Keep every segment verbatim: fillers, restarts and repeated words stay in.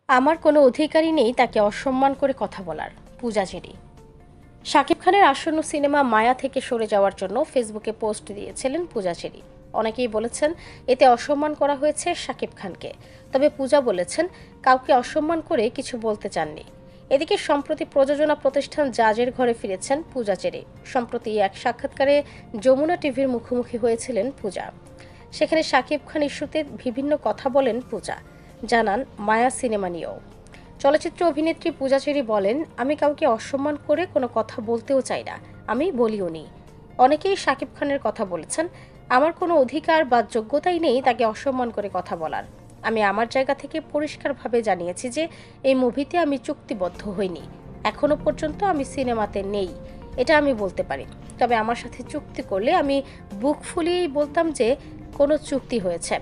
আমার কোনো অধিকারই নেই তাকে অসম্মান করে কথা বলার। পূজা চেরি। শাকিব খানের আসন্ন সিনেমা মায়া থেকে সরে যাওয়ার জন্য ফেসবুকে পোস্ট দিয়েছিলেন পূজা চেরি। অনেকেই বলেছেন এতে অসম্মান করা হয়েছে শাকিব খানকে, তবে পূজা বলেছেন কাউকে অসম্মান করে কিছু বলতে চাননি। এদিকে সম্প্রতি প্রযোজনা প্রতিষ্ঠান জাজের ঘরে ফিরেছেন পূজা চেরি। সম্প্রতি এক সাক্ষাৎকারে যমুনা টিভির মুখোমুখি হয়েছিলেন পূজা। সেখানে শাকিব খান ইস্যুতে বিভিন্ন কথা বলেন পূজা, জানান মায়া সিনেমা নিয়েও। চলচ্চিত্র অভিনেত্রী পূজা চেরি বলেন, আমি কাউকে অসম্মান করে কোনো কথা বলতেও চাই না, আমি বলিও নি। অনেকেই শাকিব খানের কথা বলেছেন, আমার কোনো অধিকার বা যোগ্যতাই নেই তাকে অসম্মান করে কথা বলার। আমি আমার জায়গা থেকে পরিষ্কারভাবে জানিয়েছি যে এই মুভিতে আমি চুক্তিবদ্ধ হইনি, এখনো পর্যন্ত আমি সিনেমাতে নেই, এটা আমি বলতে পারি। তবে আমার সাথে চুক্তি করলে আমি বুক ফুলিয়েই বলতাম যে কোনো চুক্তি হয়েছে।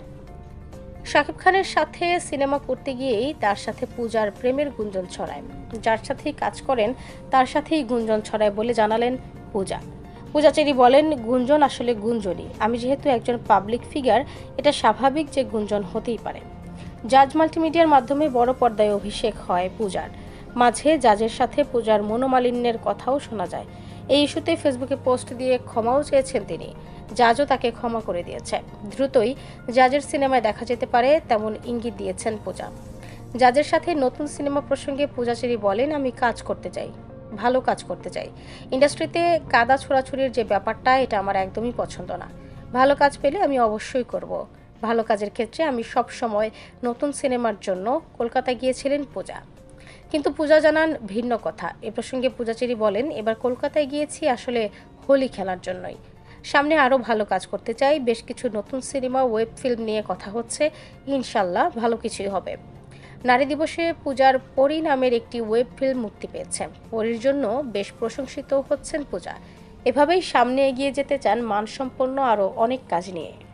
শাকিব খানের সাথে সিনেমা করতে গিয়েই তার সাথে পূজার প্রেমের গুঞ্জন ছড়ায়। যার সাথেই কাজ করেন তার সাথেই গুঞ্জন ছড়ায় বলে জানালেন পূজা। পূজা চেরি বলেন, গুঞ্জন আসলে গুঞ্জনই। আমি যেহেতু একজন পাবলিক ফিগার, এটা স্বাভাবিক যে গুঞ্জন হতেই পারে। জাজ মাল্টিমিডিয়ার মাধ্যমে বড় পর্দায় অভিষেক হয় পূজার। মাঝে জাজের সাথে পূজার মনোমালিন্যের কথাও শোনা যায়। এই ইস্যুতে ফেসবুকে পোস্ট দিয়ে ক্ষমাও চেয়েছেন তিনি। জাজও তাকে ক্ষমা করে দিয়েছে। দ্রুতই জাজের সিনেমায় দেখা যেতে পারে তেমন ইঙ্গিত দিয়েছেন পূজা। জাজের সাথে নতুন সিনেমা প্রসঙ্গে পূজা চেরি বলেন, আমি কাজ করতে চাই, ভালো কাজ করতে চাই। ইন্ডাস্ট্রিতে কাদা ছোড়াছুড়ির যে ব্যাপারটা, এটা আমার একদমই পছন্দ না। ভালো কাজ পেলে আমি অবশ্যই করব। ভালো কাজের ক্ষেত্রে আমি সব সময় নতুন সিনেমার জন্য কলকাতায় গিয়েছিলেন পূজা। কিন্তু পূজা জানান ভিন্ন কথা। এ প্রসঙ্গে পূজা চেরি বলেন, এবার কলকাতায় গিয়েছি আসলে হোলি খেলার জন্যই। সামনে আরও ভালো কাজ করতে চাই। বেশ কিছু নতুন সিনেমা, ওয়েব ফিল্ম নিয়ে কথা হচ্ছে। ইনশাল্লাহ ভালো কিছুই হবে। নারী দিবসে পূজার পরী নামের একটি ওয়েব ফিল্ম মুক্তি পেয়েছে। পরীর জন্য বেশ প্রশংসিত হচ্ছেন পূজা। এভাবেই সামনে এগিয়ে যেতে চান মানসম্পন্ন আরও অনেক কাজ নিয়ে।